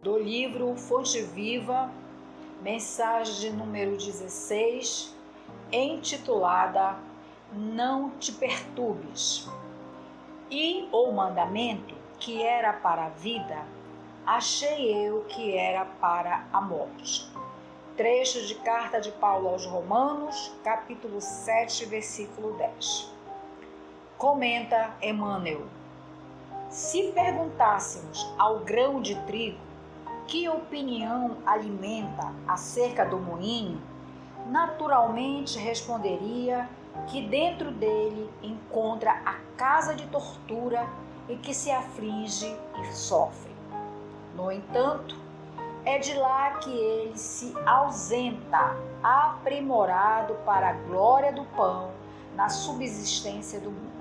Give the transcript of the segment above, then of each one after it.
do livro Fonte Viva, mensagem de número 16, intitulada Não te perturbes. E o mandamento que era para a vida, achei eu que era para a morte. Trecho de carta de Paulo aos Romanos, capítulo 7, versículo 10. Comenta Emmanuel: se perguntássemos ao grão de trigo que opinião alimenta acerca do moinho, naturalmente responderia que dentro dele encontra a casa de tortura e que se aflige e sofre. No entanto, é de lá que ele se ausenta, aprimorado para a glória do pão na subsistência do mundo.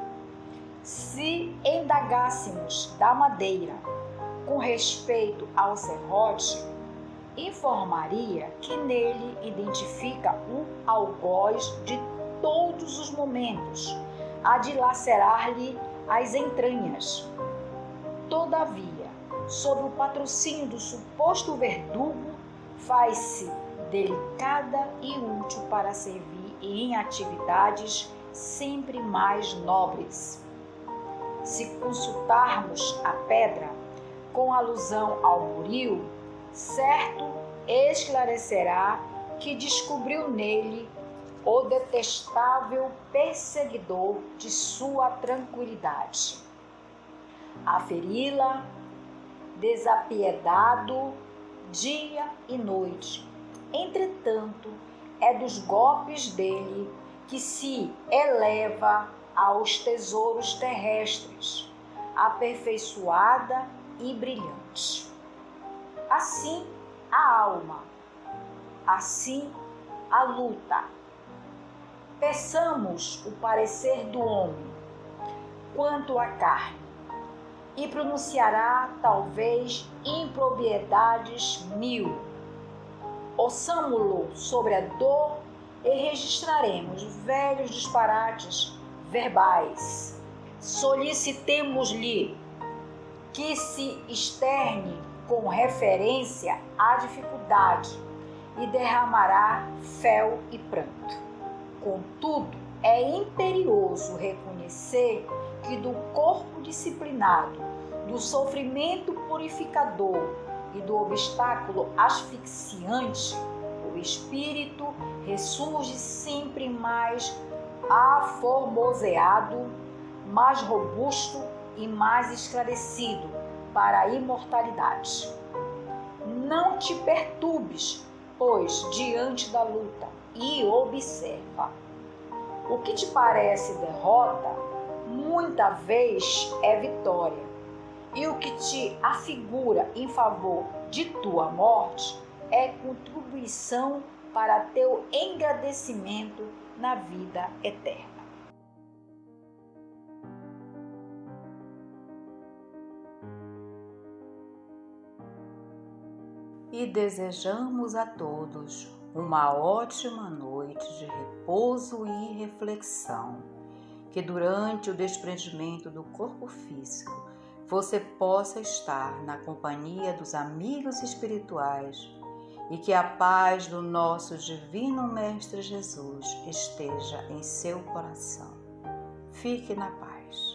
Se indagássemos da madeira com respeito ao serrote, informaria que nele identifica o algoz de todos os momentos, a dilacerar-lhe as entranhas. Todavia, sob o patrocínio do suposto verdugo, faz-se delicada e útil para servir em atividades sempre mais nobres. Se consultarmos a pedra com alusão ao buril, certo esclarecerá que descobriu nele o detestável perseguidor de sua tranquilidade. Aferi-la desapiedado dia e noite. Entretanto, é dos golpes dele que se eleva aos tesouros terrestres, aperfeiçoada e brilhante. Assim a alma, assim a luta. Peçamos o parecer do homem quanto à carne, e pronunciará talvez impropriedades 1000. Ouçamo-lo sobre a dor e registraremos velhos disparates verbais. Solicitemos-lhe que se externe com referência à dificuldade e derramará fel e pranto. Contudo, é imperioso reconhecer que do corpo disciplinado, do sofrimento purificador e do obstáculo asfixiante, o espírito ressurge sempre mais aformoseado, mais robusto e mais esclarecido para a imortalidade. Não te perturbes, pois, diante da luta, e observa. O que te parece derrota, muita vez é vitória, e o que te afigura em favor de tua morte é contribuição para teu engrandecimento na vida eterna. E desejamos a todos uma ótima noite de repouso e reflexão, que durante o desprendimento do corpo físico você possa estar na companhia dos amigos espirituais e que a paz do nosso Divino Mestre Jesus esteja em seu coração. Fique na paz.